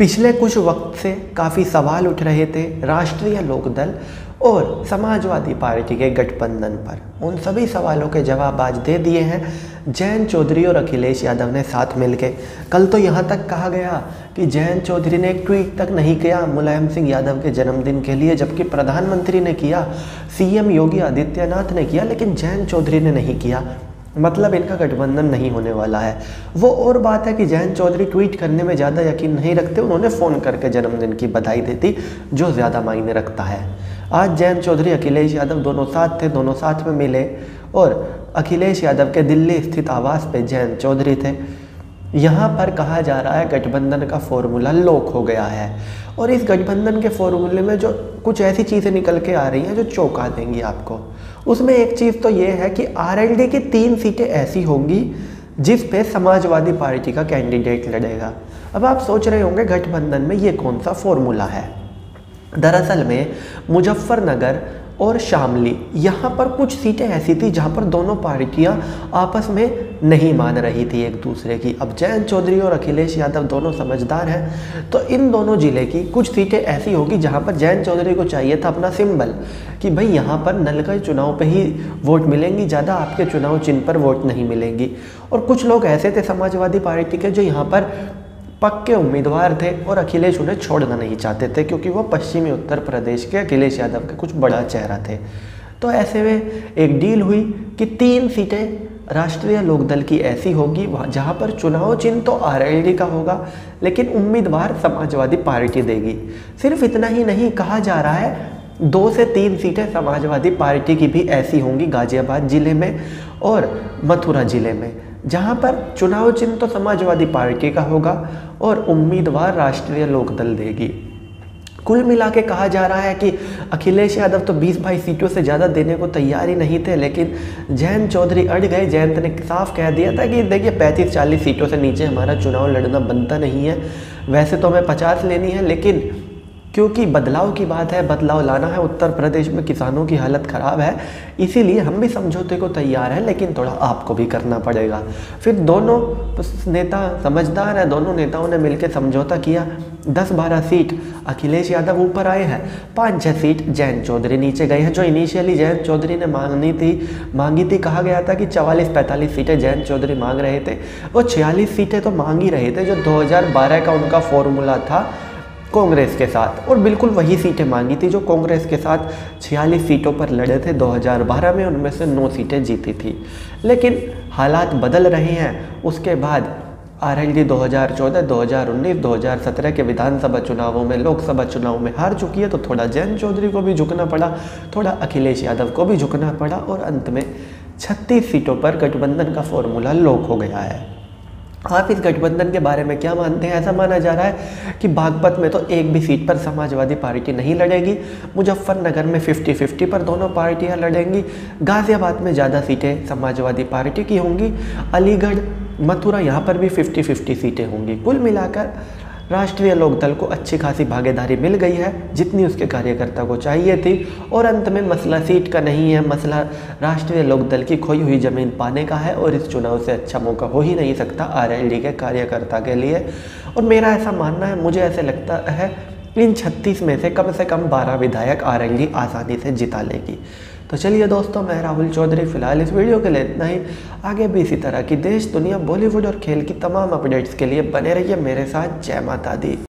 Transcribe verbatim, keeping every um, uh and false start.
पिछले कुछ वक्त से काफ़ी सवाल उठ रहे थे राष्ट्रीय लोकदल और समाजवादी पार्टी के गठबंधन पर। उन सभी सवालों के जवाब आज दे दिए हैं जयंत चौधरी और अखिलेश यादव ने साथ मिलके। कल तो यहाँ तक कहा गया कि जयंत चौधरी ने एक ट्वीट तक नहीं किया मुलायम सिंह यादव के जन्मदिन के लिए, जबकि प्रधानमंत्री ने किया, सीएम योगी आदित्यनाथ ने किया, लेकिन जयंत चौधरी ने नहीं किया। मतलब इनका गठबंधन नहीं होने वाला है। वो और बात है कि जयंत चौधरी ट्वीट करने में ज़्यादा यकीन नहीं रखते, उन्होंने फ़ोन करके जन्मदिन की बधाई देती, जो ज़्यादा मायने रखता है। आज जयंत चौधरी अखिलेश यादव दोनों साथ थे, दोनों साथ में मिले और अखिलेश यादव के दिल्ली स्थित आवास पे जयंत चौधरी थे। यहाँ पर कहा जा रहा है गठबंधन का फॉर्मूला लॉक हो गया है और इस गठबंधन के फॉर्मूले में जो कुछ ऐसी चीज़ें निकल के आ रही हैं जो चौंका देंगी आपको। उसमें एक चीज़ तो ये है कि आरएलडी की तीन सीटें ऐसी होंगी जिस पे समाजवादी पार्टी का कैंडिडेट लड़ेगा। अब आप सोच रहे होंगे गठबंधन में ये कौन सा फॉर्मूला है। दरअसल में मुजफ्फरनगर और शामली, यहाँ पर कुछ सीटें ऐसी थी जहाँ पर दोनों पार्टियाँ आपस में नहीं मान रही थी एक दूसरे की। अब जयंत चौधरी और अखिलेश यादव दोनों समझदार हैं, तो इन दोनों ज़िले की कुछ सीटें ऐसी होगी जहाँ पर जयंत चौधरी को चाहिए था अपना सिंबल कि भाई यहाँ पर नल के चुनाव पे ही वोट मिलेंगी, ज़्यादा आपके चुनाव चिन्ह पर वोट नहीं मिलेंगी। और कुछ लोग ऐसे थे समाजवादी पार्टी के जो यहाँ पर पक्के उम्मीदवार थे और अखिलेश उन्हें छोड़ना नहीं चाहते थे, क्योंकि वो पश्चिमी उत्तर प्रदेश के अखिलेश यादव के कुछ बड़ा चेहरा थे। तो ऐसे में एक डील हुई कि तीन सीटें राष्ट्रीय लोकदल की ऐसी होगी जहां पर चुनाव चिन्ह तो आरएलडी का होगा, लेकिन उम्मीदवार समाजवादी पार्टी देगी। सिर्फ इतना ही नहीं, कहा जा रहा है दो से तीन सीटें समाजवादी पार्टी की भी ऐसी होंगी गाजियाबाद जिले में और मथुरा जिले में, जहां पर चुनाव चिन्ह तो समाजवादी पार्टी का होगा और उम्मीदवार राष्ट्रीय लोकदल देगी। कुल मिला के कहा जा रहा है कि अखिलेश यादव तो बीस बाईस सीटों से ज़्यादा देने को तैयार ही नहीं थे, लेकिन जयंत चौधरी अड़ गए। जयंत ने साफ कह दिया था कि देखिए पैंतीस चालीस सीटों से नीचे हमारा चुनाव लड़ना बनता नहीं है। वैसे तो हमें पचास लेनी है, लेकिन क्योंकि बदलाव की बात है, बदलाव लाना है, उत्तर प्रदेश में किसानों की हालत ख़राब है, इसीलिए हम भी समझौते को तैयार हैं, लेकिन थोड़ा आपको भी करना पड़ेगा। फिर दोनों नेता समझदार हैं, दोनों नेताओं ने मिलकर समझौता किया। दस बारह सीट अखिलेश यादव ऊपर आए हैं, पाँच छः सीट जयंत चौधरी नीचे गए हैं। जो इनिशियली जयंत चौधरी ने मांगनी थी मांगी थी कहा गया था कि चवालीस पैंतालीस सीटें जयंत चौधरी मांग रहे थे, वो छियालीस सीटें तो मांग ही रहे थे, जो दो हज़ार बारह का उनका फॉर्मूला था कांग्रेस के साथ, और बिल्कुल वही सीटें मांगी थी जो कांग्रेस के साथ छियालीस सीटों पर लड़े थे दो हज़ार बारह में, उनमें से नौ सीटें जीती थी। लेकिन हालात बदल रहे हैं। उसके बाद आरएलडी दो हज़ार चौदह, दो हज़ार उन्नीस, दो हज़ार सत्रह के विधानसभा चुनावों में, लोकसभा चुनाव में हार चुकी है, तो थोड़ा जयंत चौधरी को भी झुकना पड़ा, थोड़ा अखिलेश यादव को भी झुकना पड़ा और अंत में छत्तीस सीटों पर गठबंधन का फॉर्मूला लॉक हो गया है। आप इस गठबंधन के बारे में क्या मानते हैं? ऐसा माना जा रहा है कि बागपत में तो एक भी सीट पर समाजवादी पार्टी नहीं लड़ेगी, मुजफ्फरनगर में फिफ्टी फिफ्टी पर दोनों पार्टियां लड़ेंगी, गाज़ियाबाद में ज़्यादा सीटें समाजवादी पार्टी की होंगी, अलीगढ़ मथुरा यहाँ पर भी फिफ्टी फिफ्टी सीटें होंगी। कुल मिलाकर राष्ट्रीय लोकदल को अच्छी खासी भागीदारी मिल गई है, जितनी उसके कार्यकर्ता को चाहिए थी। और अंत में मसला सीट का नहीं है, मसला राष्ट्रीय लोकदल की खोई हुई ज़मीन पाने का है, और इस चुनाव से अच्छा मौका हो ही नहीं सकता आरएलडी के कार्यकर्ता के लिए। और मेरा ऐसा मानना है, मुझे ऐसे लगता है इन छत्तीस में से कम से कम बारह विधायक आरएलडी आसानी से जिता लेगी। तो चलिए दोस्तों, मैं राहुल चौधरी फिलहाल इस वीडियो के लिए इतना ही। आगे भी इसी तरह की देश, दुनिया, बॉलीवुड और खेल की तमाम अपडेट्स के लिए बने रहिए मेरे साथ। जय माता दी।